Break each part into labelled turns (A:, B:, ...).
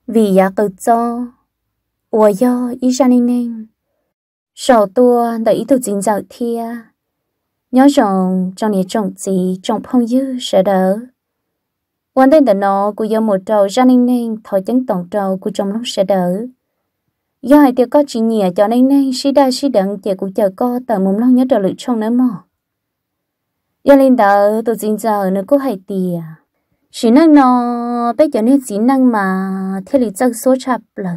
A: vì giá cực cho ủa do ý ra nên sầu tua đợi ý tụ chính dạo thia nhớ rằng trong này trồng gì trồng phong dư sẽ đỡ quan tên nó của do một trầu ra nên thổi chứng tổng trầu của trong lúc sẽ đỡ do hai tiêu có chỉ nhẹ cho nên sĩ đặng chỉ của chờ co tờ mồm lo nhớ trở lựa trong nữa mà do lên đỡ tụ chính dạo nữa có hai tìa chỉ năng nó bây giờ nên chỉ năng mà theo lý chân số chập là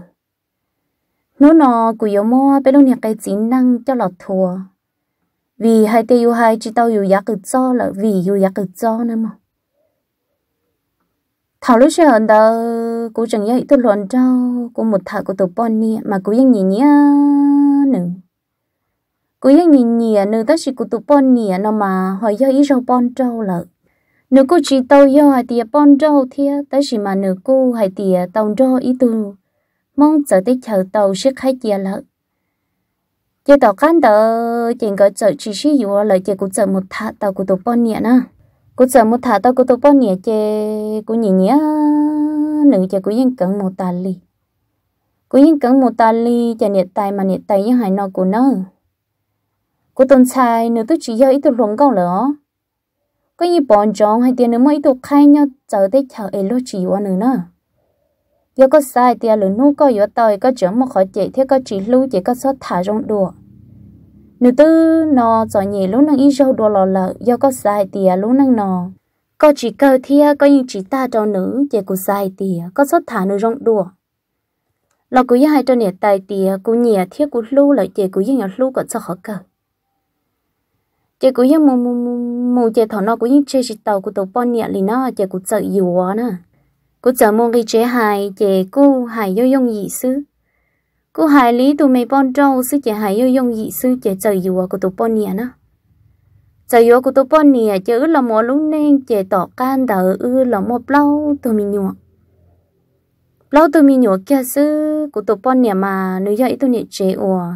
A: nó của yếu mua bây lúc này cái chỉ năng cho lọt thua vì hai tiêu hai chỉ tao yếu giá cực cho là vì yếu giá cực cho nữa mà thảo lúc sẽ hơn đó cũng chẳng nhớ tôi luận trâu cũng một thảo của tụi bọn nè mà cũngยังnhìn nhá nữa cũngยังnhìn nhỉ nữa tất chỉ của tụi bọn nè nó mà hỏi do ý rau bọn trâu là nếu cô chỉ tao do hai tia bọn trâu thia tất chỉ mà nếu cô hai tia tao cho ý tu mong chờ tới chờ tàu sẽ khai chia lợ chỉ tàu cán tờ chỉ có chờ chỉ sử dụng lời chỉ cũng chờ một thả tàu của tụi bọn nhẹ nè cũng chờ một thả tàu của tụi bọn nhẹ chỉ cũng nhẹ nhẹ nữ chỉ cũng yên cẩn một tà li cũng yên cẩn một tà li chỉ nhiệt tài những hải nọ của nó của tuần sai nữ tôi chỉ do ít tôi rong câu lỡ có như bọn chọn hai tiền nữa mới tôi khai nhau chờ tới chờ ấy lo chỉ qua nữa nè giờ có sai thì lửa nu có yếu tỏi có chở một khỏi chạy thế có chỉ lưu chỉ có sót thả trong đùa nếu tư nó giỏi nhỉ lúc năng ít rau đùa lò lợ giờ có sai thì lúc năng nó có chỉ cơ thia có những chỉ ta cho nữ chỉ của sai thì có sót thả nữ trong đùa là của hai cho nhiệt tài thì của nhẹ thiết của lưu lại chỉ của những lưu còn sao khó cơ chỉ của những mù chỉ thọ nó của những chơi chỉ tàu của tàu pon nhẹ thì nó chỉ của sợ yếu nè cô chờ mong cái chế hài chế cô hài vô用gì sư cô hài lý tụi mày bon trâu sư chế hài vô用gì sư chế chờ yếu của tụi bon nè nó chờ yếu của tụi bon nè chế là mua lúc nên chế tỏ can đỡ là mua lâu tụi mình nhọ kia sư của tụi bon nè mà nữ dạy tụi nhẹ chế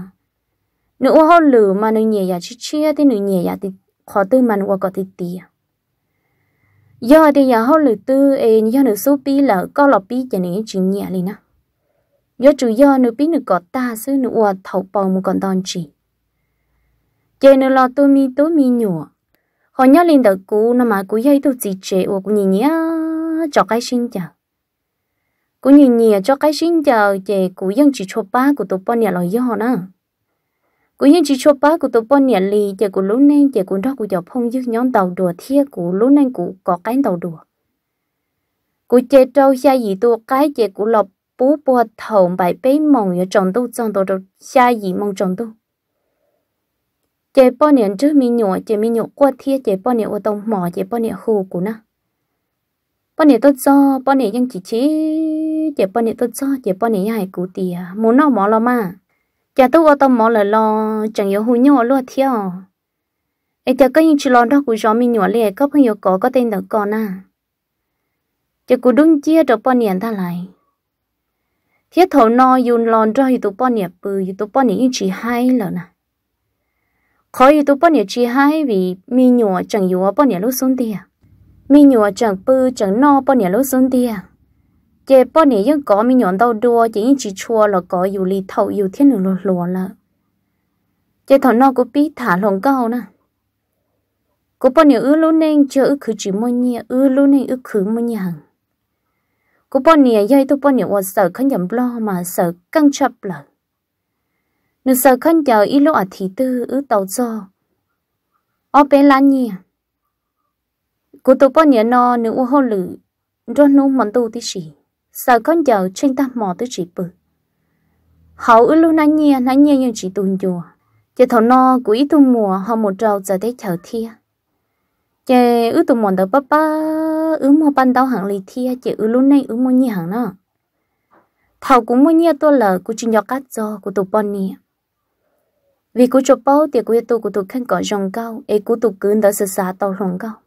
A: nữ hoa lử mà nữ nhẹ ya chia thì nữ nhẹ ya thì khó tư mà nữ có thì tìa giờ thì giờ họ lựa tư giờ nữ số pi là có lọ pi cho nên chuyện nhẹ liền á giờ chủ giờ nữ pi nữ có ta xứ nữ qua thầu bầu một con đòn chỉ chơi nữ lo tôi mi nhủ họ nhớ lên đầu cũ nó mà cũ dây tôi chỉ chơi của nhìn nhé cho cái xin chào cũ nhìn nhẹ cho cái xin chào chơi cũ dân chỉ cho ba của tụi bọn nhà lo giờ nữa cú những chỉ cho ba của tụi bọn nhẹ lì chỉ của lũ nên chỉ của đó của chồng phong dứt nhóm tàu đùa thia của lũ nên của có cái tàu đùa của chơi trâu xa gì tụi cái chỉ của lộc bú bùa thầu bài bế mong ở trong tàu đồ xa gì mong trong tu chơi bọn nhẹ trước mi nhọ qua thia chơi bọn nhẹ ở tông mỏ chơi bọn nhẹ hồ của nó bọn nhẹ tốt cho bọn nhẹยังchỉ chơi bọn nhẹ tốt cho chơi bọn nhẹ hay của tìa muốn nó mỏ lo mà cha tôi ở tầm mỏ lời lo chẳng yếu hùi nhỏ luôn theo ấy cha có những chuyện lo đó của gió mình nhỏ lẹ có朋友có tên được con à cha cũng đúng chia được bao nhiêu ta lại thiết thầu no yun lon cho tụi bao nhiêu bự tụi bao nhiêu chỉ hai lần nè khó tụi bao nhiêu chỉ hai vì mình nhỏ chẳng yếu bao nhiêu lúc xuống tiền mình nhỏ chẳng bự chẳng no bao nhiêu lúc xuống tiền chế bao nhiêu những có mình nhọn đầu đua chỉ chua là cóอยู่lì thầuอยู่thiên đường lùa là chế thằng nó cũng biết thả lòng câu nè có bao nhiêu ư luôn nên chưa cứ chỉ mua nhẹ luôn nên cứ mua nhẹ có bao nhiêu dây tôi bao nhiêu ở sợ khăn nhầm lo mà sợ căng chập là nếu sợ khăn chờ ít lúc ở thì tư tàu cho ở bên lá nhẹ có tôi bao nhiêu nó nếu hồ lử rồi nó mặn tu tí gì sợ con giờ trên ta mò tới chỉ bự hậu luôn nãy nhẹ nhưng chỉ tuần chùa chỉ thằng no của ít tu mùa họ một trâu giờ tới chờ thia chỉ tu mòn đỡ ba mua ban đầu hàng lì thia chỉ luôn này mua nhẹ hàng nó thầu cũng mua nhẹ tôi là của chuyên gia cắt cho của tụ bọn nhẹ vì của chụp bao thì của tụ khăn cỏ rong cao ấy của tụ cứ đỡ sợ xa tàu rong cao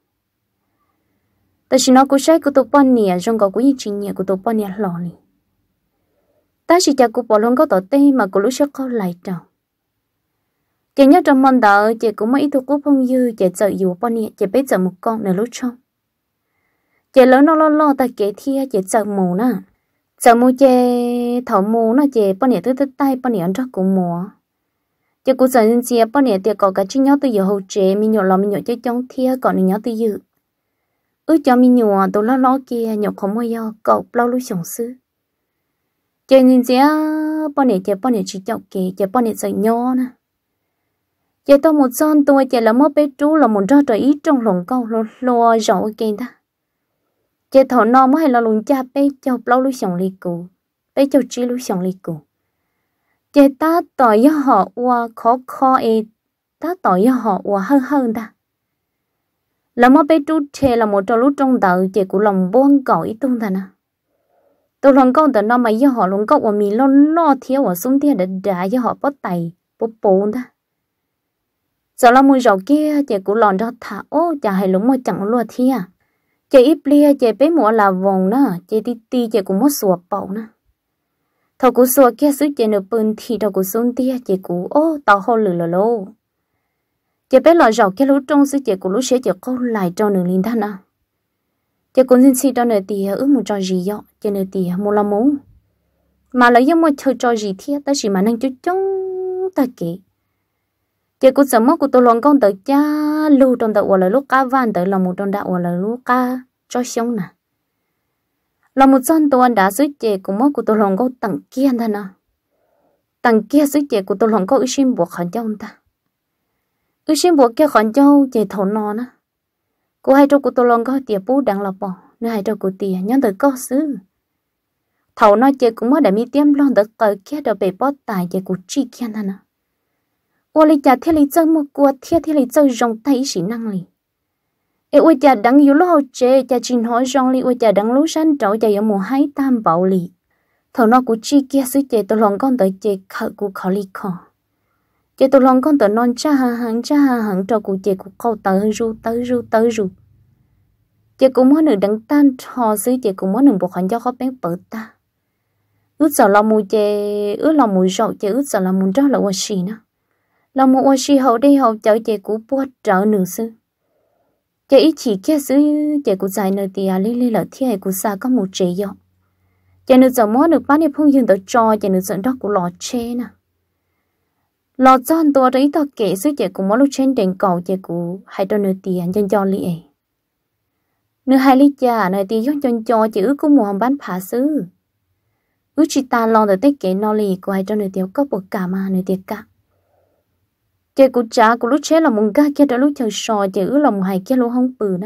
A: tại vì nó cũng sai của tụi bọn nè trong có cũng như chuyện nhẹ của tụi bọn nè lò nè ta chỉ cho của bọn luôn có tỏ tê mà của lúc sẽ có lại trâu chỉ nhớ trong mòn đỡ chỉ cũng mấy tụi của phong dư chỉ sợ dù bọn nè chỉ biết sợ một con nè lúc trong chỉ lớn nó lo ta kể thia chỉ sợ mù nè giờ mua chè thầu mua nó chè bao nhiêu tới tay bao nhiêu ăn cho cũng mua chè cũng giờ nên chè bao nhiêu thì có cái chi nhớ từ giờ hậu chè mình nhọ lòng mình nhọ chè trong thia còn mình nhớ từ giờ cho mình nhọ tôi lo kia nhọ không mua yo cậu bao lúc sống xứ chè nên chè bao nhiêu chỉ chọc kì chè bao nhiêu giờ nhọ nè chè tôi một son tôi chè là mất bé chú là một trò ý trong lòng câu lo rõ kì ta chè thọ no mới hay là luôn cha bé cho bao lúc sống lì cụ bé cho chi lúc sống lì cụ chè ta tỏi họ qua khó ta tỏi họ qua hơn ta là mất bé chú chè là một trò lúc trong đời chè của lòng buông cõi ít tung ta nè tôi lòng câu từ nó mà do họ luôn câu của mình lo thiếu ở xuống tiền để trả cho họ bắt tay bố ta giờ là mùi rau kia chè của lòng đó thả chả hay lúc mà chẳng lo thia chè ít lia chè bé mua là vòng nè chè tí chè cũng mất sủa bầu nè thầu của sủa kia xứ chè nửa bươn thì thầu của xuống tia chè của tao hô lử lô chè bé lò rau kia lúc trong xứ chè của lúc sẽ chè câu lại cho nửa linh thân à chè cũng xin xí cho nửa tia một trò gì vậy chè nửa tia một là mũ mà lấy giống một chơi trò gì thiết ta chỉ mà năng chút trống ta kể chè cũng sợ mất của tôi lòng con tới cha lưu trong đầu là lúc cá van tới là một trong đạo là lúc cá cho sống nè là một dân tôi đã giữ chè cũng mất của tôi lòng con tặng kia thân à tặng kia giữ chè của tôi lòng con ước xin buộc khẩn châu ta ước xin buộc kia khẩn châu chè thổ nọ nè cô hai trâu của tôi lòng con tiệp bú đang là bỏ nơi hai trâu của tiệp nhắn tới có xứ thầu nói chè cũng mất để mi tiêm lon tới cờ kia được bị bót tài chè của chi kia thân à ôi lý cha thế lý chơi một cuộc thế lý chơi rong tay sĩ năng lý ôi cha đắng yếu lo chê cha trình hỏi rong lý ôi cha đắng lú san trâu cha yếu một hai tam bảo lý thầu nó của chi kia xứ chê tôi lòng con tới chê khởi của khó lý khó chê tôi lòng con tới non cha hàng trâu của chê của câu tới ru chê cũng muốn nửa đắng tan trò xứ chê cũng muốn nửa bộ khẩn cho khó bén bở ta ước sợ lòng mùi chê ước lòng mùi rậu chê ước sợ lòng mùi rau là ôi xì nữa lòng một oxy hậu đây hậu chở chè của bố trở nửa sư chè ít chỉ kia sư chè của dài nửa tia li lợ thi của xa có một chè dọ chè nửa giờ mó nửa bán đi phong dương tới cho chè nửa dẫn đó của lò chè nè lò giòn tua đấy tao kể sư chè của mó lúc trên đèn cầu chè của hai đôi nửa tia chân cho li ấy nửa hai li trà nửa tia dọn chân cho chè ước của mùa bán phá sư ước chỉ ta lo tới tết kể nó li của hai đôi nửa tia có bộ cả mà nửa tia cả chè của cha của lúc chế là một gà kia đã lúc chờ sò chè ứ là một hai kia lô hông bự nè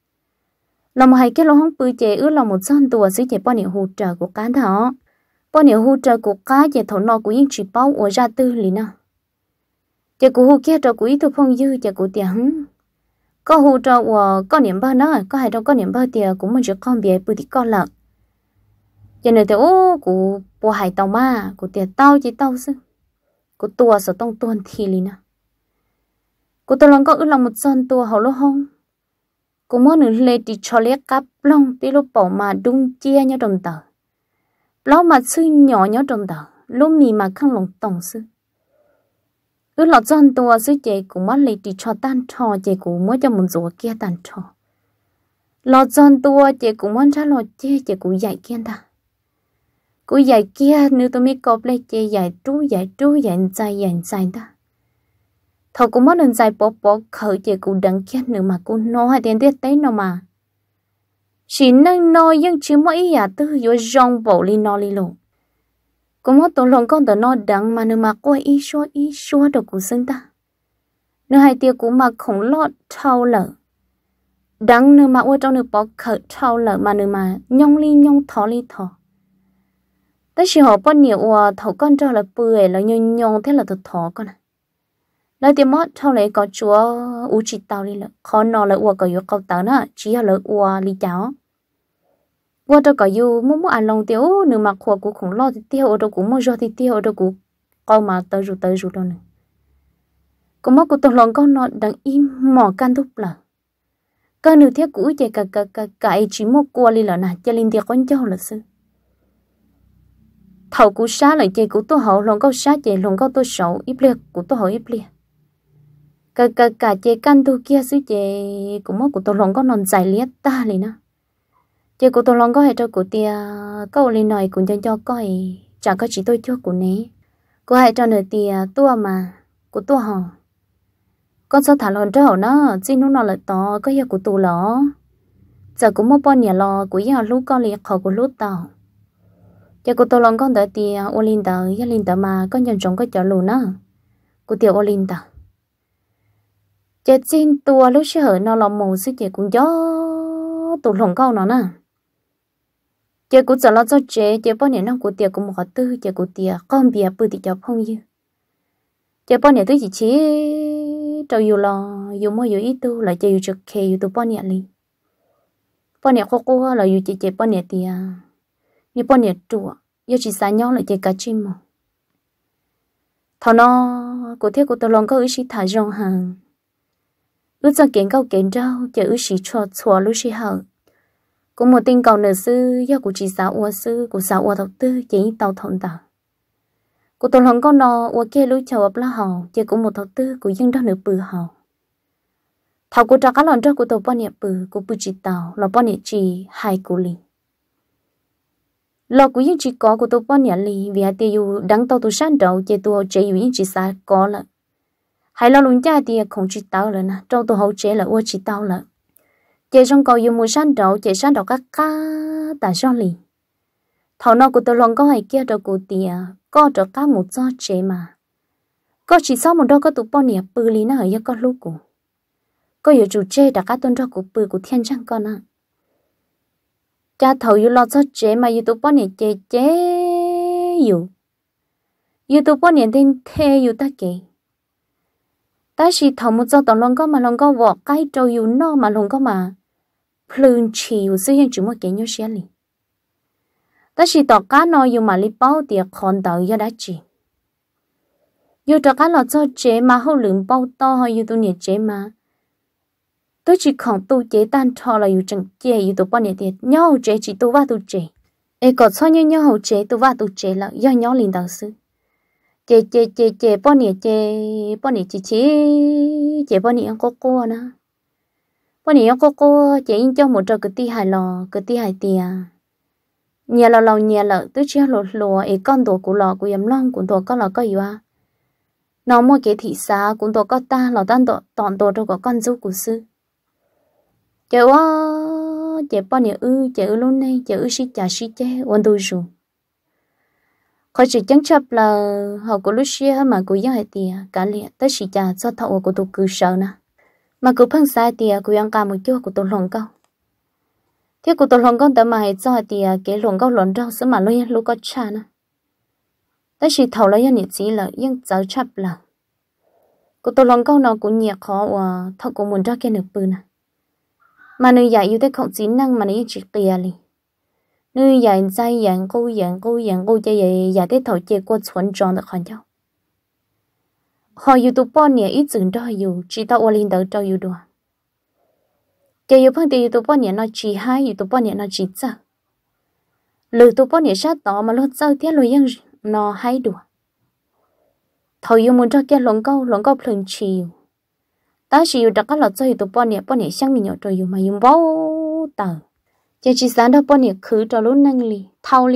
A: là một hai kia lô hông bự chè ứ là một son tua xí chè bao nhiêu hỗ trợ của cá thọ bao nhiêu hỗ trợ của cá chè thổ nọ của những chỉ bao ở ra tư lì nè chè của hỗ kia trò của ít thu phong dư chè của tiền có hỗ trợ của có niệm bao nữa có hai đâu có niệm bao tiền cũng muốn chỉ con bè bự thì con lợn chè này thì của bộ hải tàu ma của tiền tao chỉ tao sư của tua sở tông tuần thì lì nè cô tôi lòng có ước lòng một son tua hậu lô hông cô muốn nửa lê đi cho lẽ cáp long tí lúc bỏ mà đung chia nhau đồng tờ lâu mà sư nhỏ nhau đồng tờ lúc mì mà khăn lòng tổng sư ước lòng son tua sư chế cũng mất lê đi cho tan trò chế cũng muốn cho một rùa kia tan trò lọ son tua chế cũng muốn ra lọ chê chế cũng dạy kia ta cũng dạy kia nếu tôi mới cọp lê chế dạy dài ta thầu cũng mất nên dài bỏ khởi chè cũng đắng kia nữa mà cô nói hay tiền tiết tế nào mà chỉ nâng nói nhưng chỉ mỗi ý à tư vô rong bộ li nó li lộ cũng mất tổ lòng con tờ nó đắng mà nữa mà cô ý xua được của sinh ta nữa hai tia cũng mà khổng lọt thao lở đắng nữa mà ôi trong nữa bỏ khởi thao lở mà nữa mà nhong thọ tới khi họ bắt nhiều thầu con cho là bưởi là nhong thế là thật thọ con à nói tiếng mót sau này có chúa u chỉ tao đi là khó nó là có yêu cầu tao nữa chỉ là li cháu cho có yêu muốn ăn lòng tiêu nửa mặt khổ của khủng lo thì tiêu ở đâu cũng mua rồi thì tiêu ở đâu cũng con mà tới rồi đâu này có mất của tôi lòng con nó đang im mỏ can thúc là cái nửa thiết cũ chạy cả chỉ mua qua li là nè cho linh tiệc con cháu là sư thầu của sát lại chạy của tôi hậu lòng câu sát chạy lòng câu tôi xấu ít liệt của tôi hậu ít liệt cả chế căn tu kia xứ chế cũng mất của tôi lòng có non dài liệt ta liền nè chị của tôi lòng có hệ cho của tia câu lên nói cũng cho coi chả có chỉ tôi cho của nấy cô hệ cho nơi tia tua mà của tua hò con sao thả lòn cho nó chỉ nó lại to có hiệu của tôi lỏ giờ cũng một bọn nhà lò của nhà lúc con liệt họ của lúc tàu giờ của tôi lòng con đợi tia Olin đợi gia linh đợi mà con nhận trong cái chợ lù nữa của tia Olin đợi giờ xin tua lúc sợ nó lòng mù sức chị cũng gió tụt lồng câu nó nè chị cũng sợ lo cho chị bao nhiêu năm của tiệc cũng một tư chị của tiệc con bia bự thì chọc không như chị bao nhiêu thứ gì chỉ trâu yêu lo yêu mua yêu ít tu là chị yêu trực kề yêu tu bao nhiêu li bao nhiêu cô là yêu chị bao nhiêu tiệc như bao nhiêu chùa yêu chỉ xa nhau là chị cả chim mà thằng nó của thiết của tôi lòng có ý sĩ thả rong hàng ước cho kiện câu kiện trâu chị ước sĩ cho chùa lúc sĩ hở cũng một tin cầu nợ sư do của chị xã ua sư của xã ua đầu tư chỉ tàu thôn tàu của tôi lòng con nó ua kia lối chào ấp lá hầu chỉ cũng một đầu tư của dân đó nửa bự hầu thầu của trà cá lòn cho của tôi bao nhiêu bự của bự chị tàu là bao nhiêu chị hai của lì lò của những chị có của tôi bao nhiêu lì vì hai tiêu đăng tàu tôi sáng đầu chỉ tôi chỉ những chị xã có là hai lo luôn cha thì không chị tàu rồi nè trong tôi hậu chế là ua chị tàu là chị trong cầu dùng mùa sáng đầu chị sáng đầu các cá tại sao lì thầu nó của tôi lòng có hay kia đầu của tiề có được cá một do chị mà có chỉ sau một đôi có tụ bao nhiêu bự lì nó ở dưới con lúc của có nhiều chủ chế đã cá tuân cho của bự của thiên trang con à cha thầu yêu lo cho chị mà yêu tụ bao nhiêu chị yêu tụ bao nhiêu tên thề yêu ta kì ta chỉ thầu một do tổng lòng có mà lòng có vỏ cái trâu yêu nó mà lòng có mà plun chiều sử dụng chúng một cái nhau xé lì ta chỉ tỏ cá nó yêu mà li bao tiệc còn tàu yêu đã chỉ yêu tỏ cá lọt cho chế mà hậu lượng bao to hay yêu tu nhiệt chế mà tôi chỉ còn tu chế tan cho là yêu chẳng chế yêu tu bao nhiêu tiệt nhau chế chỉ tu va tu chế ấy còn sao nhau hậu chế tu va tu chế là do nhau liền đạo sư chế bao nhiêu chế bao nhiêu cô nè bao nhiêu cô chế in cho một trò cái ti hài lò cái ti hài tiề nhà lò nhà lợ tôi chỉ lò ấy con đồ của lò của yếm long của đồ có lò có gì à nó mua cái thị xã của đồ có ta lò tan đồ toàn đồ đâu có con dâu của sư chế quá chế bao nhiêu chế luôn này chế xí chả xí chế ôn tôi rồi khỏi chỉ chẳng chấp là họ của Lucia mà của dân hay tiề cả liệt tới xí chả cho thầu của tôi cứ sợ nè mà cứ phăng sai tiề của dân cả một chỗ của tôi lòng câu thế của tôi lòng con tớ mà hay cho tiề cái lòng câu lộn rau sữa mà lôi lúc có cha nè tới xí thầu lấy dân nhiệt gì là dân giáo chấp là của tôi lòng câu nó cũng nhiệt khó và thầu của muốn ra cái nửa bự nè mà nơi dạy yêu tới không chỉ năng mà nơi chỉ tiề li nơi dạy dạy dạng cô chơi dạy dạy tới thầu chơi qua chuẩn tròn được không cháu họ yêu tụ bọn nhẹ ít dừng đó yêu chỉ tao lên đầu cho yêu đùa chơi yêu phong yêu tụ bọn nhẹ nó chỉ hai yêu tụ bọn nhẹ nó chỉ sợ lừa tụ bọn nhẹ sát tỏ mà lót sau tiếc lôi yang nó hay đùa thầu yêu muốn cho kia lồng câu phừng chiều ta chỉ yêu đặt các lọt cho yêu tụ bọn nhẹ sang mình nhỏ rồi yêu mà yêu bao tờ chơi chỉ sáng đó bọn nhẹ khứ cho lúc năng li thao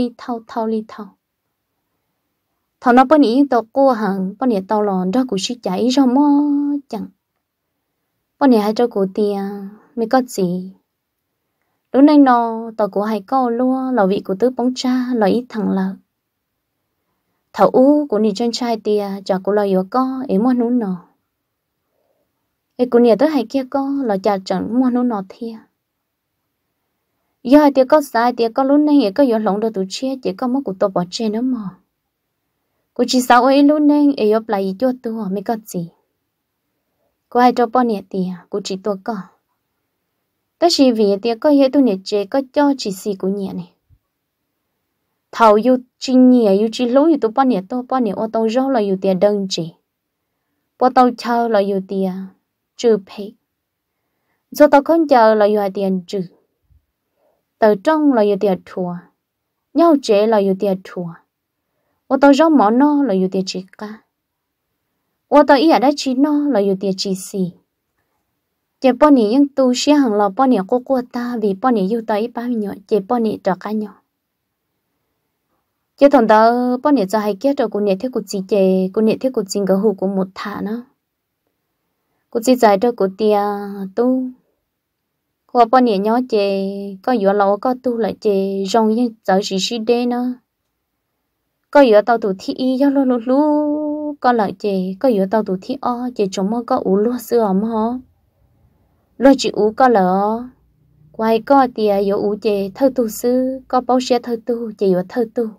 A: thằng nó bên ý tàu cô hàng bên này tàu lòn đó cũng chỉ chạy ra mò chẳng bên này hai cho cô tia mới có gì lúc này nó tàu của hai câu luôn là vị của tứ bóng cha là ít thằng lợ thầu u của nị chân trai tia chả của là yếu co ấy mua nún nọ ấy của nị tới hai kia co là chả chẳng mua nún nọ thia giờ hai tia có sai tia có lúc này có yếu lỏng đồ tụi chia chỉ có mất của tàu bỏ trên nữa mà cô chỉ sao ấy luôn nên ấy ấp lại cho tôi mới có gì cô ai cho bao nhiêu tiền cô chỉ tôi có tất chỉ vì tiền có hết tôi nhẹ chế có cho chỉ xì của nhẹ này thầu yêu chỉ nhẹ yêu chỉ lối yêu tôi bao nhiêu ô tô rau là yêu tiền đơn chỉ bao tô chờ là yêu tiền trừ pay do tao không chờ là yêu tiền trừ từ trong là yêu tiền thua nhau chế là yêu tiền thua ô tô rau mỏ nó là yêu tiền chỉ cả ô tô ý ở đây chỉ nó là yêu tiền chỉ xì chị bọn nhỉ những tu sĩ hàng lò bọn nhỉ cô ta vì bọn nhỉ yêu tới ba mình nhỏ chị bọn nhỉ trọ cá nhỏ chị thằng đó bọn nhỉ cho hay kia rồi cô nhỉ theo cô chị chị cô nhỉ theo cô chị cái hũ của một thả nó cô chị giải cho cô tia tu cô bọn nhỉ nhỏ chị có vừa lâu có tu lại chị rong như giờ chỉ đê nó có vừa tao tụ thi y cho lu lu có lại chị có vừa tao tụ thi o chị chúng mơ có ủ lúa sữa mà lo chị ủ có lỡ quay có tia yo ủ chị thơ tu sư có bao xe thơ tu chị yo thơ tu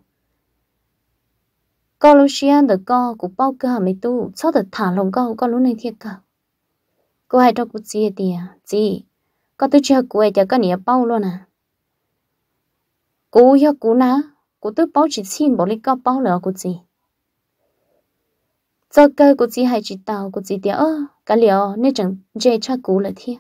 A: có lúc xe được có cũng bao cơ mấy tu sao được thả lòng có lúc này thiệt cả cô hay cho cô chị tia chị có tôi chưa cô ấy cho cái này bao luôn à cô yo cô na cô tôi bao chỉ xin bỏ đi có bao lỡ cô chị giờ cơ cô chị hay chỉ tao cô chị tia cái liệu nên chẳng dễ cho cô là thiệt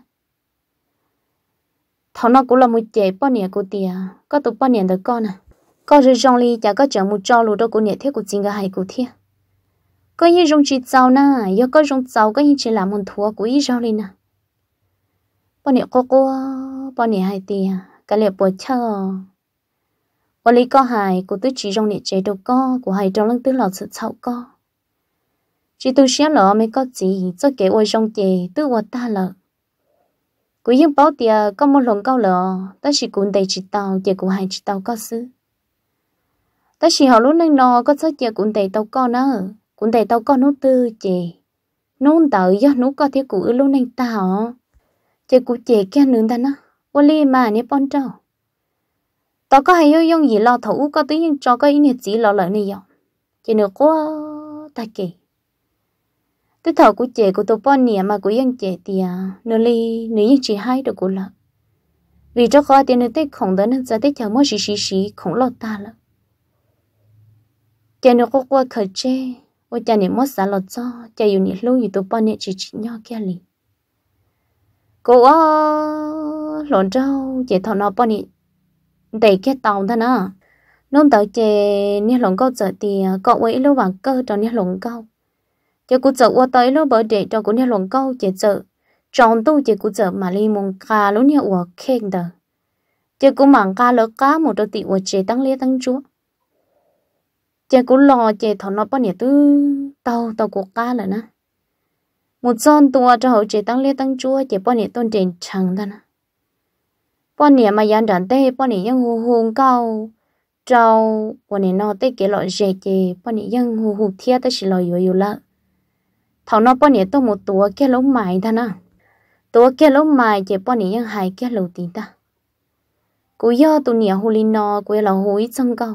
A: thằng nó cũng là một chế bao nhiêu cô tia có tụ bao nhiêu được con à có rồi trong ly chả có chẳng một trò lúa đâu cô nhẹ thế cô chính cái hay cô thiệt có như trong chỉ giàu na giờ có trong giàu có như chỉ làm một thua của ý giàu lên nè bao nhiêu cô bao nhiêu hay tia cái liệu bồi chờ ở lý có hài cô tôi chỉ trong nhẹ chế đâu có của hài trong lưng tư lọt sự xạo có chỉ tôi xé lọ mới có gì cho kể ôi trong chế tư của ta lợ cô yên bảo tia có một lần câu lợ ta chỉ cuốn đầy chỉ tàu chế của hai chỉ tàu có xứ ta chỉ họ lúc này nó có sao chế cuốn đầy tàu con nữa cuốn đầy tàu con nó tư chế nôn tàu do nó có thể cụ lúc này tàu chế cụ chế kia nướng ta nó qua li mà nè con trâu tao có hay用gì lo thủ có tự nhiên cho cái ý nghĩa gì lo lợi này vậy chế nữa quá ta kì tôi thở của chị của tôi bọn nè mà của dân chị thì nửa ly nửa như chỉ hai được của lợ vì cho khó tiền nửa tết khổng đó nên giờ tết chờ mỗi xí khổng lọt ta lợ chị nửa có qua khởi chê ôi cha nè mất xả lọt cho cha yêu nè lâu tôi bọn nè chỉ nhau kia lì cô lộn trâu chị thọ nó bọn nè đầy cái tàu đó nè nông tàu chị nè lộn câu giờ thì cậu ấy lâu vàng cơ cho nè lộn câu chị cũng sợ qua tới lúc bữa để cho cô nè lồng câu chị sợ tròn tu chị cũng sợ mà li mong cá lúc nè uổng khen đờ chị cũng mảng cá lỡ cá một đôi tị uổng chị tăng lia tăng chúa chị cũng lo chị thọ nó bao nhiêu tư tàu của cá rồi nè một son tua cho hậu chị tăng lia tăng chúa chị bao nhiêu tôn trên chẳng đó nè bao nhiêu mà dàn đàn tê bao nhiêu dân hùng cao trâu bao nhiêu nó tê cái loại dễ chị bao nhiêu dân hùng thiệt tới chỉ lo yêu lợ thằng nó bao nhiêu tôi một tua kia lông mày ta nè tua kia lông mày chỉ bao nhiêu hai kia lầu tí ta cú do tụi nhiều hồ linh nó quê là hồ ít trong câu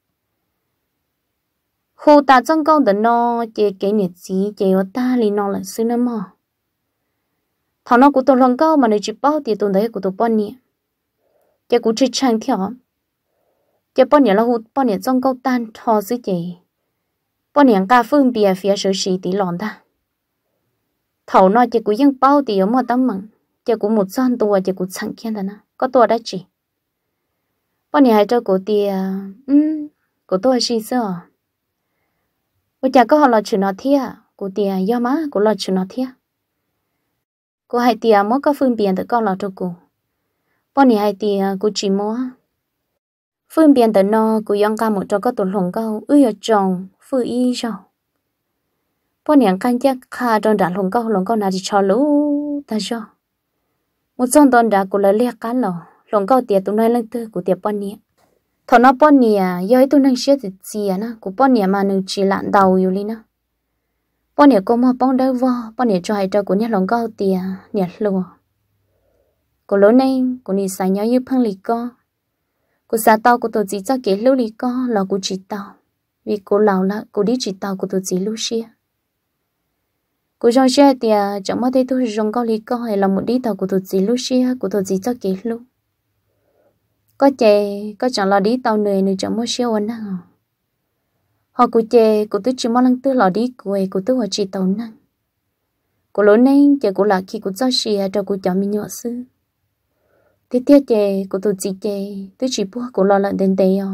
A: hồ ta trong câu đợt nó chỉ cái nhiệt gì chỉ ở ta linh nó là xứ nó mò thằng nó của tôi lòng câu mà nó chỉ bao tiền tụi đấy của tôi bao nhiêu chỉ cú chỉ trang theo chỉ bao nhiêu là hồ bao nhiêu trong câu tan thò xứ chỉ bao nhiêu cà phê bia phía sữa xì tí lòn ta thầu nó chỉ cũng dân bao thì ở một tấm măng chỉ cũng một son tua chỉ cũng sẵn kia đó nè có tua đã chỉ bao nhiêu hai cho cô tia cô tua xí sao bây giờ có họ lo chuyện nó thiệt cô tia do má cô lo chuyện nó thiệt cô hai tia mới có phương tiện tự con lo cho cô bao nhiêu hai tia cô chỉ mua phương tiện tự nó cô dân ca một cho có tuần lồng câu ở chồng phương y rồi bao nhiêu căn chắc khá trong đã lồng câu nào thì cho lú ta cho một số tuần đã cô lấy liệt cán lò lồng câu tiệt tụi nó lên tư của tiệt bao nhiêu thằng nó bao nhiêu do tụi nó xếp thì gì à của bao nhiêu mà nó chỉ lặn đầu yêu đi nè bao nhiêu cô mà bông đỡ vo bao nhiêu cho hai cho của nhà lồng câu tiệt nhiệt lùa cô lớn này cô đi xài nhau như phăng lì co cô xa tao cô tôi chỉ cho cái lưu lì co là cô chỉ tao vì cô lão là cô đi chỉ tao cô tôi chỉ lưu xia cô trong xe thì chẳng mất thấy tôi trong có lý co hay là một đi tàu của tôi chỉ lúc xe của tôi chỉ cho kỹ lúc có chè có chẳng là đi tàu người chẳng mất xe ổn năng họ của chè của tôi chỉ mong lăng tư là đi của tôi họ chỉ tàu năng của lớn này chè của là khi của cho xe cho của cháu mình nhỏ sư tiếp theo chè của tôi chỉ chè tôi chỉ buộc của lo lợn đến đây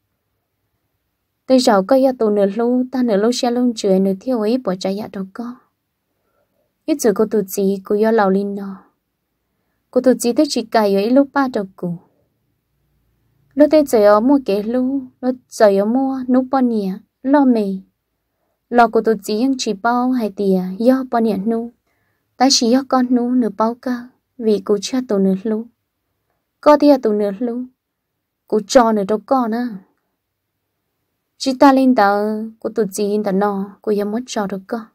A: tôi giàu có ya tàu nửa lô ta nửa lô xe lông chửi nửa theo ấy bỏ chạy ya đâu có ít giờ cô tụt gì cô do lào linh nó cô tụi chỉ tới chỉ cài ở lúc ba đầu cụ lúc tới giờ mua cái lu lúc giờ mua nấu bao nhiêu lo mì lo cô tụi chỉ những chỉ bao hay tiề do bao nhiêu nu ta chỉ do con nu nửa bao cả vì cô cha tụi nửa lu có tiề tụi nửa lu cô cho nửa đâu con à chỉ ta lên tờ cô tụi chỉ in tờ nó côยังmất cho được con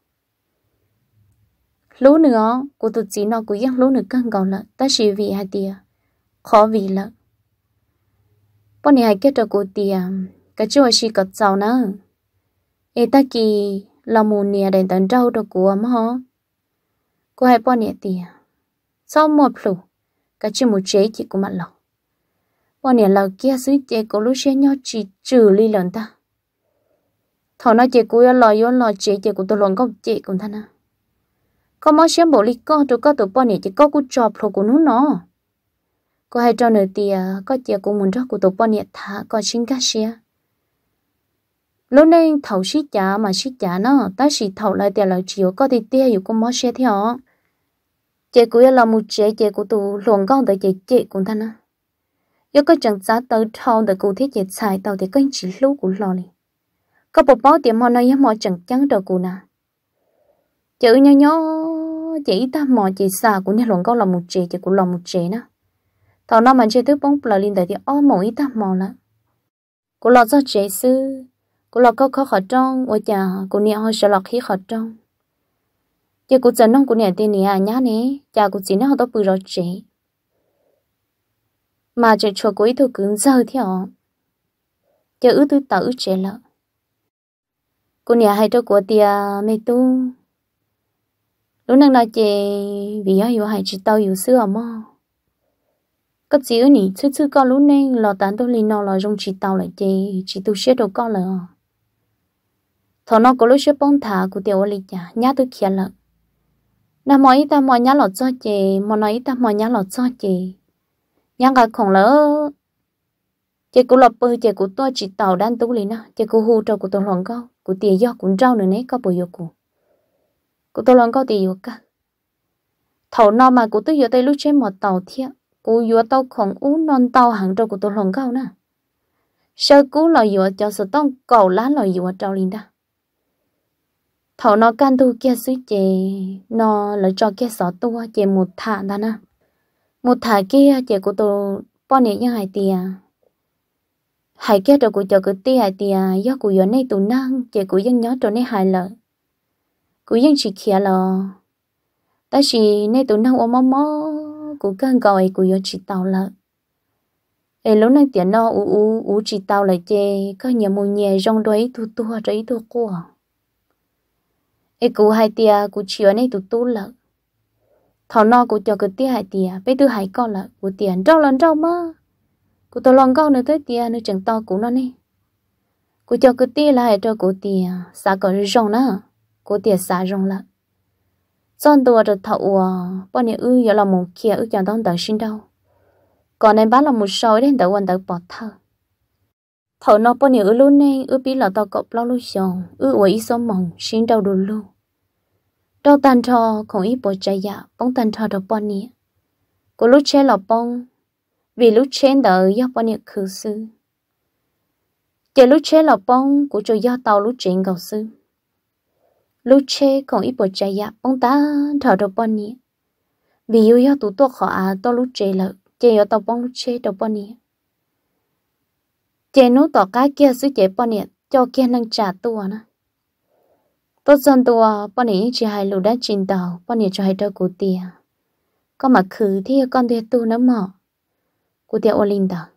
A: lú nữa cô tụi chỉ nó cũngยังlú nữa căng gạo lợ ta chỉ vì hai tiề khó vì lợ bọn này hay kết được cô tiề cái chỗ chỉ có giàu nữa ê ta kỳ là mù nè đèn tận trâu được của mà hả cô hay bọn này tiề sau một lù cái chỗ một chế chỉ của mặt lọ bọn này là kia dưới chế của lú xe nhau chỉ trừ ly lần ta thằng nó chế của lo chế của tôi lòng gốc chế của ta nè có món xem bộ lịch co tụi có tụi bọn này chỉ có cú chọc rồi của nó có hai trò nửa tiề có tiề của muốn cho của tụi bọn này thả có chính cá xe lúc này thầu xí chả mà xí chả nó ta xí thầu lại tiề là chiều có thì tiềอยู่con món xe theo chế của là một chế của tụi lòng gốc tới chế của ta nè nếu có chẳng giá tới thầu để cụ thể chế xài tàu thì có chỉ lúc của lo này có bộ báo tiệm món này món chẳng chắn đâu của nè chữ nhỏ chỉ ta mò chỉ xa của nhà lòng có là một chế chỉ của lòng một chế nữa thằng nào mà chơi thứ bóng là liên tại thì mỗi ta mò là của lọ do chế sư của lọ có khó trong ở nhà của nhà họ sẽ lọ khí khó trong chỉ của dân nông của nhà tên này nhá nè cha của chị nó họ đâu bự rồi chế mà chế cho của ít thôi cứng giờ theo chỉ ứ tư tạo ứ chế lợ của nhà hay cho của tia mẹ tu lúc năng là chị vì yêu hay chỉ tao yêu xưa mà các chị ơi nhỉ chứ con lúc này lò tán tôi liền nó là dùng chỉ tao lại chị chỉ tu sửa đồ con là thằng nó có lúc sửa bông thả của tiểu lý nhà nhá tôi kia là nà mọi ta mọi nhá lọt cho chị mọi nói ta mọi nhá lọt cho chị nhá cả khổng lỡ chị cũng lọt bơi chị của tôi chỉ tao đang tu liền á chị cũng hù trâu của tôi lòng cao của tiền do cũng trâu nữa nấy có bồi yêu của tôi lòng cao tiền yêu cả thầu nó mà của tôi yêu tay lúc trên một tàu thiệt cô yêu tàu khổng ú non tàu hàng trâu của tôi lòng cao nè sơ cú là yêu cho sự tông cầu lá là yêu trâu liền đó thầu nó can tu kia suy chè nó là cho kia sọ tua chè một thả đó nè một thả kia chè của tôi bao nhiêu như hai tiền hai kia rồi của cho cái tiền hai tiền do của yêu này tụ năng chè của dân nhớ cho này hai lợ của dân chỉ kia là ta chỉ này tụ năng ôm mò của cơn gọi của yêu chỉ tàu lợ ấy lúc này tiền nó u chỉ tàu lại chè có nhiều mùi nhẹ trong đấy tu rồi tu qua ấy cụ hai tia cụ chiều này tụt tu lợ thằng nó cụ cho cái tia hai tia bây tư hai con lợ cụ tiền trâu lần trâu mà cụ tao lòng con nữa tới tia nữa chẳng to cụ nó nè cụ cho cái tia là hai trâu cụ tia xả cỏ rong nữa cụ tia xả rong lợ son tua rồi thầu bao nhiêu giờ là một kia chẳng tao đợi xin đâu còn này bán là một soi đến đợi quan đợi bỏ thơ thầu nó bao nhiêu luôn nè biết là tao cọp lâu luôn xong uổng số mỏng xin đâu đủ luôn đâu tan thò không ít bộ trái dạ bóng tan thò đâu bao nhiêu cô lúc chế là bông vì lúc chế đợi do bao nhiêu khử sư chỉ lúc chế là bông của cho do tao lúc chế cầu sư lúc chế không ít bộ trái dạ bóng tan thò đâu bao nhiêu vì yêu do tụ tôi khó tao lúc chế là chế do tao bông lúc chế đâu bao nhiêu chế nút tỏ cái kia xứ chế bao nhiêu cho kia năng trả tua nữa tốt dân tua bao nhiêu chỉ hai lũ đã chín tàu bao nhiêu cho hai trâu của tia có mà khử thì con tia tu nó mỏ của tia olin tàu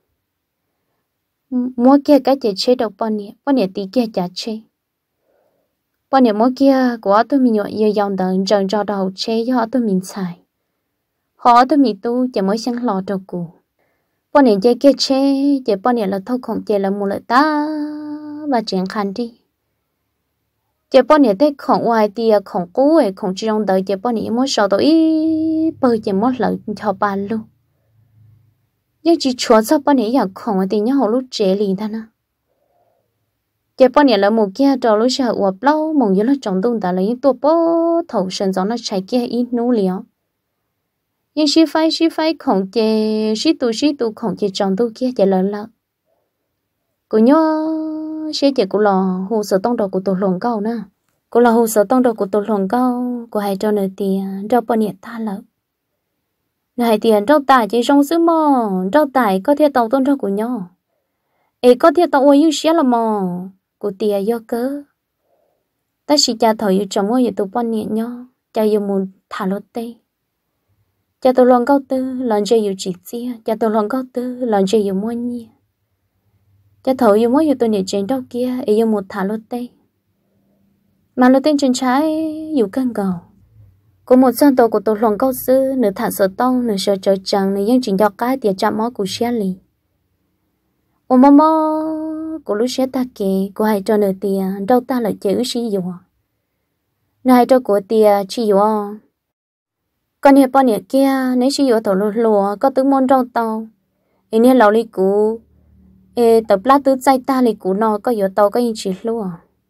A: mua kia cái chế đâu bao nhiêu tí kia trả chế bao nhiêu mua kia của tôi mình nhọ yêu dòng tàu trần cho đầu chế cho tôi mình xài họ tôi mình tu chỉ mới sang lò trâu cụ bọn này chơi kia chơi chỉ bọn này là thôi không chơi là một lợi ta và chuyện khăn đi chỉ bọn này thấy không ngoài thì không cố ấy không chỉ trong đời chỉ bọn này mới sợ tôi bơi chỉ mới lợi cho bàn luôn nhưng chỉ chúa sao bọn này giờ không thì nhớ họ lúc trẻ liền thôi nè chỉ bọn này là một kia trò lúc sợ uổng lâu mong nhớ là trong tung ta là những tua bó thầu sân gió nó chạy kia ít nú liao nhưng xí phái không chê xí tu không chê trong tu kia chê lợ cô nhớ xí chê cô lò hồ sơ tông đầu của tôi lòng cao nè cô là hồ sơ tông đầu của tôi lòng cao cô hay cho nơi tiền cho bao nhiêu ta lợ này tiền trong tài chỉ trong xứ mò trong tài có thể tàu tôn cho của nhau ấy có thể tàu ôi xé là mò của tiền do cớ ta chỉ cha thở yêu chồng ôi tụ bao nhiêu nhau cha yêu muốn thả lót tê cha tôi lòng cao tư lần chơi yêu chỉ xia cha tôi lòng cao tư lần chơi yêu mua nhia cha thở yêu mua yêu tôi nhảy trên đâu kia ấy yêu một thả lót tê mà lót tên trên trái yêu cân cầu có một dân tộc của tôi lòng cao sư nửa thả sợ tông nửa sợ trời trăng nửa dân chỉnh cho cái tiền chạm máu của xe lì ô mò mò của lúc xe ta kì của hai cho nửa tiền đâu ta lại chữ xí dùa nửa hai cho của tiền chỉ dùa con nhà bọn nhà kia nếu xí dùa thổ lùa lùa có tứ môn rau tàu ấy nè lão lì cũ tập lá tứ tay ta lì cũ nó có dùa tàu có những chỉ lùa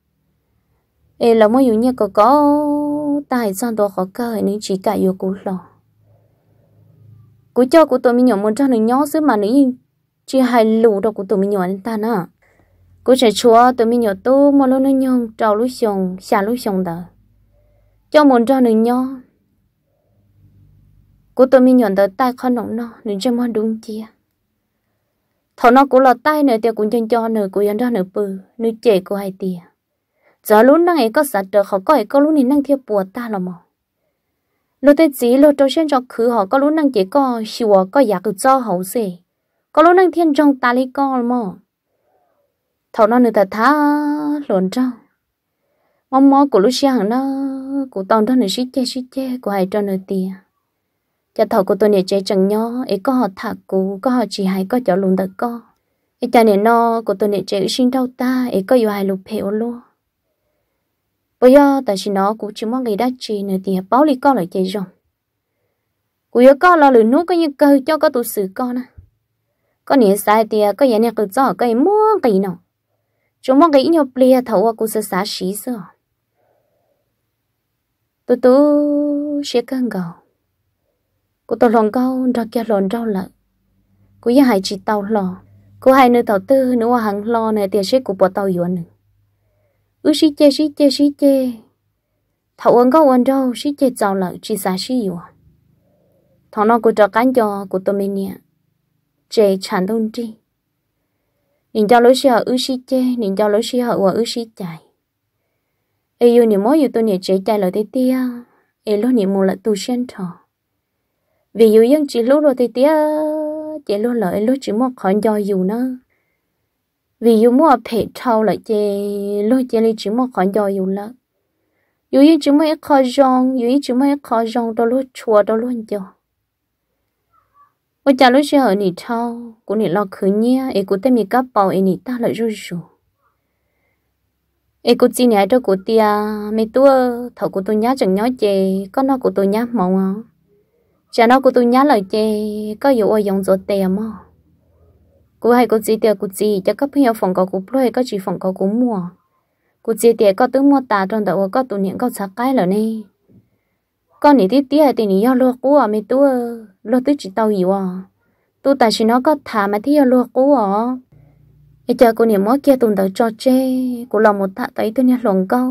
A: là mỗi như có tài sản đồ khó cơ nên chỉ cả yêu cũ lò cú cho của tụi mình nhỏ muốn cho nó nhỏ xứ mà nếu chỉ hai lù đâu của tụi mình nhỏ nên ta nè cú chạy chúa tụi mình nhỏ tu mà lúc nó nhông trâu lúc xong xả lúc xong đó cho muốn cho nó nhỏ của tụi mình nhỏ tới tay con nó nên cho món đúng chia thằng nó cũng là tay nữa thì cũng cho nữa cũng cho nữa bự nữa trẻ của hai tia giờ lúc năng ấy có sạch được họ có ấy có lúc này năng thiệp bùa ta là mò lúc tới gì lúc trâu sen cho khử họ có lúc năng chỉ có xùa có giả cứ cho hậu xề có lúc năng thiên trong ta lấy con mò thầu nó nữa ta thá lộn trâu mong mò của lúc sáng nó của tao đó nữa xí chê của hai cho nữa tiền cho thầu của tôi này chơi chẳng nhỏ ấy có họ thả cú có họ chỉ hay có cho luôn được co ấy cho nên nó của tôi này chơi sinh đâu ta ấy có yêu hai lục phèo luôn bây giờ tại vì nó cũng chỉ mong người đã chỉ nữa thì báo lý con lại chơi rồi cô yêu con là lừa nuốt cái như cơ cho có tụ xử con à có nghĩa sai thì có nhà này cứ cho cái mua cái nào chúng mong cái nhau bia thầu cô sẽ xả xí xưa tôi sẽ cân gạo cô tôi lòng cao ra kia lòng rau lợn cô yêu hai chỉ tàu lò cô hai nơi tàu tư nữa hàng lò này thì sẽ của bỏ tàu yuan nữa xí chê thầu ơn có ơn đâu xí chê giàu lợi chỉ xả xí yuan thằng nó cũng cho cán cho của tôi mình nè chê chán đông đi nhìn cho lối xe ở xí chê nhìn cho lối xe ở xí chạy ai yêu niệm mỗi yêu tôi nè chê chạy lợi thế tia ai lo niệm một là tu sen thọ vì yêu dân chỉ lúc rồi thì tia chê lo lợi lúc chỉ một khỏi do yêu nữa vì yêu mua phê thâu lại chê lôi chê li chỉ một khoản do yêu lợ yêu ý chỉ mấy khó rong yêu ý chỉ mấy khó rong đó lôi chùa đó luôn cho ôi cha lôi xe ở nị thâu của nị lo khứ nhia ấy của tên mi cắp bảo ấy nị ta lại rui rù ấy của chị này đó của tia mấy tua thầu của tôi nhá chẳng nhói chê có nó của tôi nhá mong à cha nó của tôi nhá lại chê có yêu ôi dòng rồi tè mà cô hay cô chỉ tiền cô chỉ cho các people phòng có cô plei có chỉ phòng có cô mua cô chỉ tiền có tướng mua tà trong đầu có tụ niệm có sắc cái rồi nè con nị tí tí thì nị do lúa cũ à mấy tua lúa tí chỉ tao hiểu à tu tại chỉ nó có thả mà tí lúa cũ à bây giờ cô niệm mỗi kia tụi tao cho chê cô làm một tạ tới tôi niệm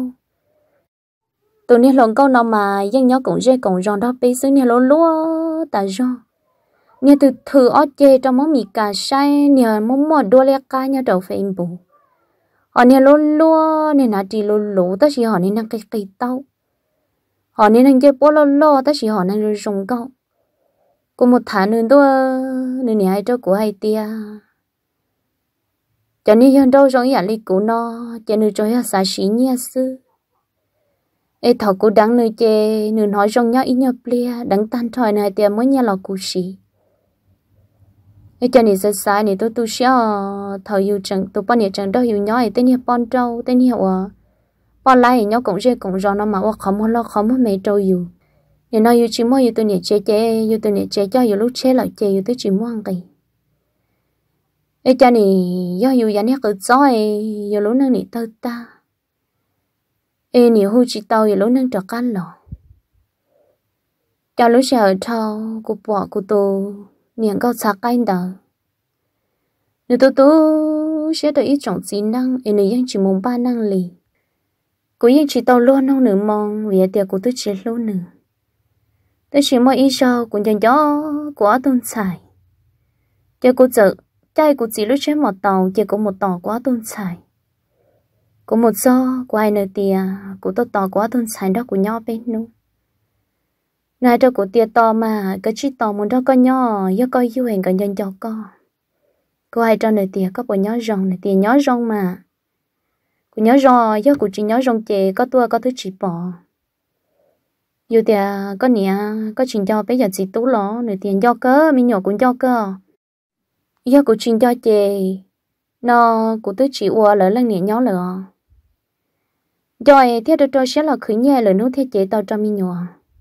A: lòng câu nào mà dân nhớ cũng dễ cũng rong đó bây giờ niệm lúa tại do nhà từ thử ở chê trong món mì cà say nhà món mò đua lẹ cá nhà đầu phải im bù họ nhà lúa nhà nãy chỉ lúa ta chỉ họ nên năng cây tàu họ nên năng chơi bó lo ta chỉ họ năng rong câu có một tháng nữa tôi nên nhà cho của hai tia cho nên hiện đâu trong nhà lịch của nó cho nên cho nhà xã sĩ nhà sư ấy thầu cô đáng nơi chê nơi nói trong nhà ít nhà bia đáng tan thời này tia mới nhà lò cụ sĩ ấy cho nên sai này tôi sẽ thầu yêu chẳng tôi bao nhiêu chẳng đó yêu nhỏ ấy tên nhiều con trâu tên nhiều bao lại nhỏ cũng dễ cũng rõ nó mà không có mấy trâu yêu nên nó yêu chỉ mua yêu tôi nhẹ yêu tôi nhẹ cho yêu lúc chế lại yêu tôi chỉ mua ăn cái ấy cho nên do yêu giá nét cứ gió yêu lúc năng nị tơ ta ấy nhiều hư chỉ tao yêu lúc năng trọ can lò cho lúc giờ thâu cô bỏ cô tô niệm câu sạc anh đời nếu tôi sẽ được ít trọng gì năng em này chỉ muốn ba năng lì cô yên chỉ tao luôn không nữa mong vì tiệc của tôi chỉ luôn nữa tôi chỉ muốn ít sau cũng chẳng gió quá tôn xài cho cô sợ trai của chị lúc trước một tàu chỉ có một tàu quá tôn xài có một do của ai nơi tiề của tôi tàu quá tôn xài đó của nhau bênนู้ngay đó của tiề to mà cái chiếc tàu muốn đó có nhỏ do coi du hành cần dân cho có ai trong nơi tiề có bộ nhỏ rong nơi tiề nhỏ rong mà của nhỏ rong do của chị nhỏ rong chè có tua có thứ chỉ bỏ dù tiề có nè có chuyện cho bây giờ chị tú lỏ nơi tiền cho cơ mình nhỏ cũng cho cơ do của chuyện cho chè nó của tôi chỉ qua lỡ lần nè nhỏ lỡ rồi theo tôi sẽ là khử nhẹ lời nói theo chế tao cho mình nhỏ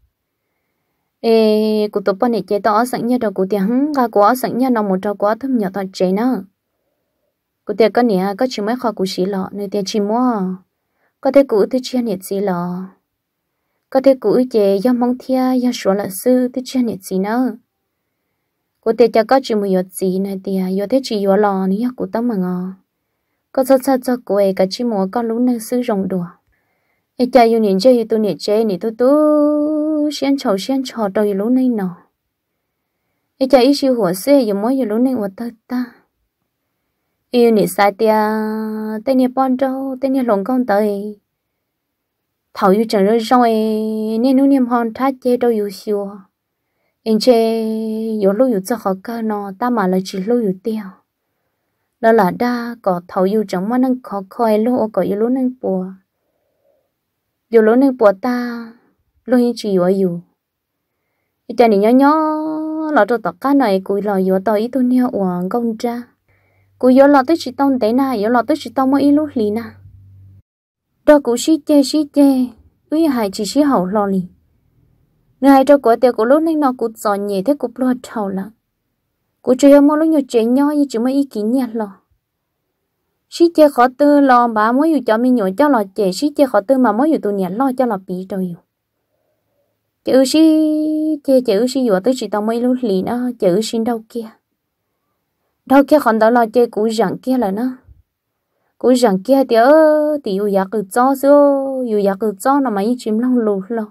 A: ê của tôi bọn này chế tao sẵn nhớ đâu của tiền và của sẵn nhớ nó một trò quá thơm nhỏ tao chế nữa của tiền có nè có chỉ mấy kho của xí lọ nơi tiền chỉ mua có thể của tôi chia nhiệt xí lọ có thể của chế do mong thia do số là sư tôi chia nhiệt xí nữa của tiền cho có chỉ một giọt gì này tiền giọt thế chỉ giọt lọ nữa của tao mà ngò có rất rất cho cô ấy cả chỉ mua con lú năng sư rồng đùa ấy cha yêu nhìn chơi tôi nhiệt chơi nè tôi xuyên trò đầu lú này nọ ấy cha ý siêu火xe dùng mỗi lú này của ta yêu nhiệt sai tia tên nhiệt bon trâu tên nhiệt lồng con tới thầu yêu chẳng rơi rồi nên nuôi niệm hòn thắt chơi đâu yêu siêu anh chơi yêu lú yêu cho họ cơ nọ ta mà là chỉ lú yêu tiêu đó là đa có thầu yêu chẳng mà năng khó coi lú có yêu lú năng bùa yêu lú năng bùa ta lú yêu chỉ yêu cho nên nhỏ là cho tất cả này cùi là yêu tao ý tôi neo uổng công cha cùi yêu là tôi chỉ tông thế na yêu là tôi chỉ tông mỗi ý lú lì na đó cùi xí chê uy hại chỉ xí hậu lo lì ngày cho của tiệc của lúc này nó cùi giòn nhẹ thế cùi lo thầu là cùi chơi mỗi lúc nhiều chuyện nhỏ như chỉ mấy ý kiến nhạt lo xí chê khó tư lo bà mới yêu cho mình nhồi cho lo chê xí chê khó tư mà mới yêu tôi nhạt lo cho lo bị rồi chữ xí dùa tôi chỉ tao mấy lúc lì nó chữ xin đâu kia còn đó là chê cú rằng kia là nó cú rằng kia thì yêu giá cứ cho nó mà như chim long lù lo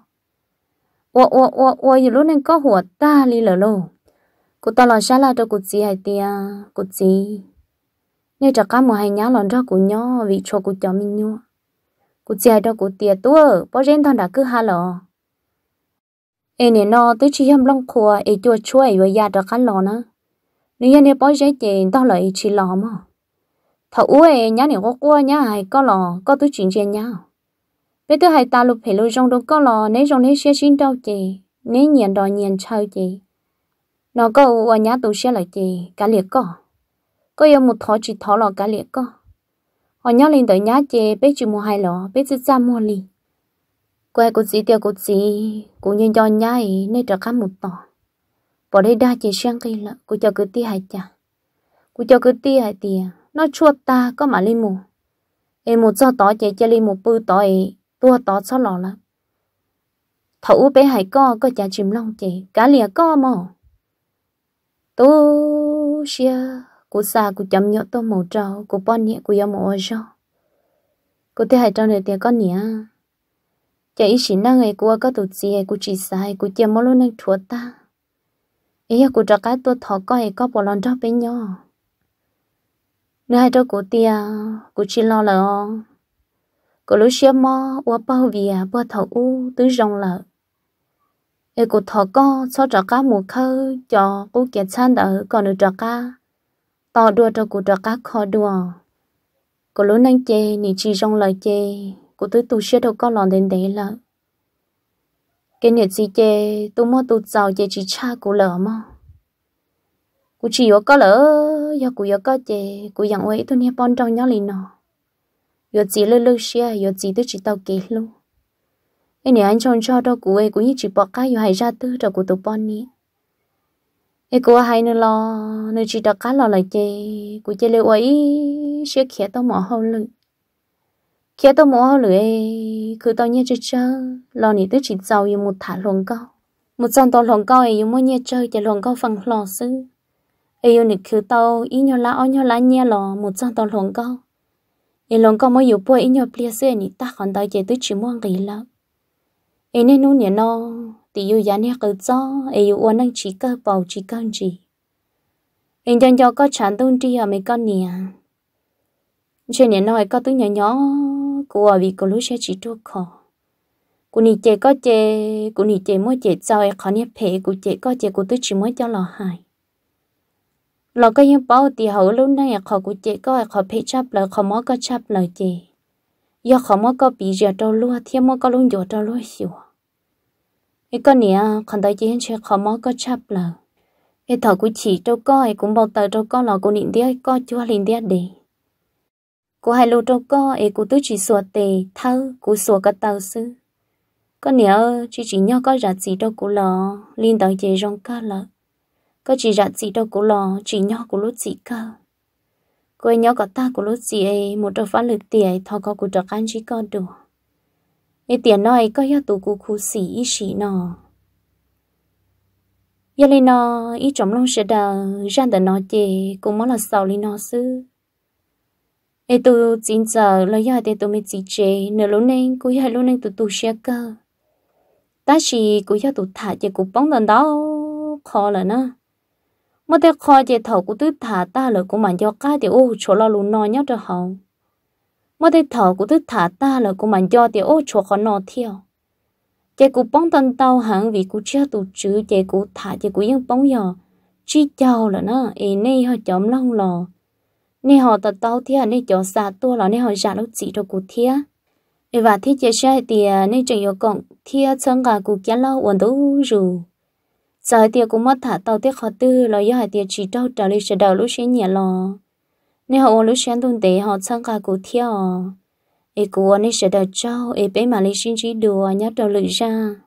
A: yêu lúc nên có hùa ta li lờ lô cú tao là sao là cho cú gì hay tia cú gì nên cho cá mùa hay nhá lần cho cú nhỏ vì cho cú cho mình nhua cú gì hay cho cú tia tua bao giờ thằng đã cứ ha lò ê nè nó tôi chỉ hâm long khua ê chua chua ê và già được khăn lò nữa nếu như bao giờ chị tao lại chỉ lò mà thầu ê nhá nè có qua nhá hay có lò có tôi chuyện chuyện nhau bây giờ hay ta lục phải lùi trong đó có lò nếu trong đấy sẽ xin đâu chị nếu nhiệt đòi nhiệt chơi chị nó có ở nhà tôi sẽ lại chị cả liệt có yêu một thọ chỉ thọ lò cả liệt họ nhá lên tới nhà chị bây chỉ mua hai lò bây giờ ra mua liền quay cô gì tiêu cô gì cô nhân cho nhái nên trở khám một tỏ bỏ đây đa chỉ sang cây lợ cô cho cứ tia hai chả cô cho cứ tia hai tia nó chua ta có mà lên mù em một do tỏ chạy chơi lên một bự tỏ ấy tua tỏ sao lò lắm thấu bé hải có chả chìm long chị cá lìa có mà tôi xia cô xa cô chấm nhọ tôi màu trâu cô bon nhẹ cô yêu màu rau cô thấy hai trâu này tiền con nhẹ chạy chỉ năng ấy cô có tụt gì cô chỉ sai cô chỉ muốn luôn năng thua ta ấy cô cho cái tôi thọ coi có bỏ lon đó bên nhau nếu hai trâu cô tia cô chỉ lo là cô lúc xưa mò qua bao vía bao thầu u tứ rong lợ ấy cô thọ co cho cho cá mùa khơi cho cô kiệt san đỡ còn được cho cá to đua cho cô cho cá kho đua cô lúc năng chê nị chỉ rong lời chê cô tôi tu sửa đâu có lòn đến đấy là cái nhiệt gì chê tôi mua tu giàu chê chỉ cha cô lỡ mà cô chỉ có lỡ do cô có chê cô dặn vậy tôi nghe bon trong nhau liền nọ giờ chỉ lơ lơ xia giờ chỉ tôi chỉ tao kể luôn cái này anh chọn cho đâu cô ấy cũng như chỉ bỏ cái giờ hay ra tư rồi cô tôi bon nè cái cô hay nữa lo nữa chỉ đặt cá lo lại chê cô chê lêu ấy xia khía tao mỏ hông lưng khi tao mua lưỡi cứ tao nhớ chơi lo nị tôi chỉ giàu như một thả lồng cao một trăm tàu lòng cao ấy mua nhẹ chơi chỉ lòng cao phẳng lò sư ấy nịch khử tàu ý nhau lá nhẹ lò một trăm tàu lòng cao ấy lòng cao mới bôi ý nhau plia xe nị ta còn tay chỉ tôi chỉ muốn gì lắm ấy nên nu nhẹ nó thì yêu giá nhẹ cỡ gió ấy uốn đang chỉ cơ bầu chỉ con gì ấy chân cho có chán tôn tri à mấy con nè trên nhẹ nói có tôi nhỏ của vì cô lúc sẽ chỉ trôi khó cô nị chế có chế cô nị chế mới chế cho khó nhẹ phê cô chế có chế cô tôi chỉ mới cho lò hại lò cái những bao thì hậu lúc này khó cô chế có khó phê chấp lời khó mới có chấp lời chế do khó mới có bị giờ trâu lúa thêm mới có luôn giờ trâu lúa xỉu cái con nè còn tới chế sẽ khó mới có chấp lời cái thằng cô chỉ trâu coi cũng bao tờ trâu con lò cô nịnh đĩa có chúa liền đĩa để cô hai lô trâu co ấy cô tôi chỉ sửa tề thâu cô sửa cái tàu sư con nhớ chỉ nhau có rạt gì đâu cô lò liên tới chế rong ca lợ có chỉ rạt gì đâu cô lò chỉ nhau cô lúc gì ca cô ấy nhớ có ta cô lúc gì ấy một trâu phá lực tiền thọ có cô trọc ăn chỉ có đủ ấy tiền nói có yếu tụ cô khu xỉ ý xỉ nọ giờ lên nó ý trong lòng sẽ đờ ra để nó chê cũng muốn là sau lên nó sư ấy tụ chính giờ là giờ để tụ mình chỉ chê nửa lúc này cô hay lúc này tụ sẽ cơ ta chỉ cô cho tụ thả chê cô bóng đàn đó khó là nó mà để khó chê thầu cô tụ thả ta là cô mạnh cho cái thì ô chỗ lo luôn nói nhớ cho họ mà để thầu cô tụ thả ta là cô mạnh cho thì ô chỗ khó nói theo chê cô bóng đàn tao hẳn vì cô chưa tụ chữ chê cô thả chê cô yên bóng giờ chỉ chào là nó ấy nay họ chấm lòng lò nên họ tao tao thia nên cho xa tua là nên họ giả lúc chỉ cho cô thia và thiết chế sai thì nên chỉ có cộng thia chân cả cô kia lâu ổn đủ rồi giờ thì cũng mất thả tao tiếc họ tư là do hai tiền chỉ trâu trả lời sẽ đầu lúc sẽ nhẹ lò nên họ lúc sáng tuần tế họ chân cả cô thia ấy cô nên sẽ đợi trâu ấy bé mà lấy xin chỉ đùa nhớ đầu lưỡi ra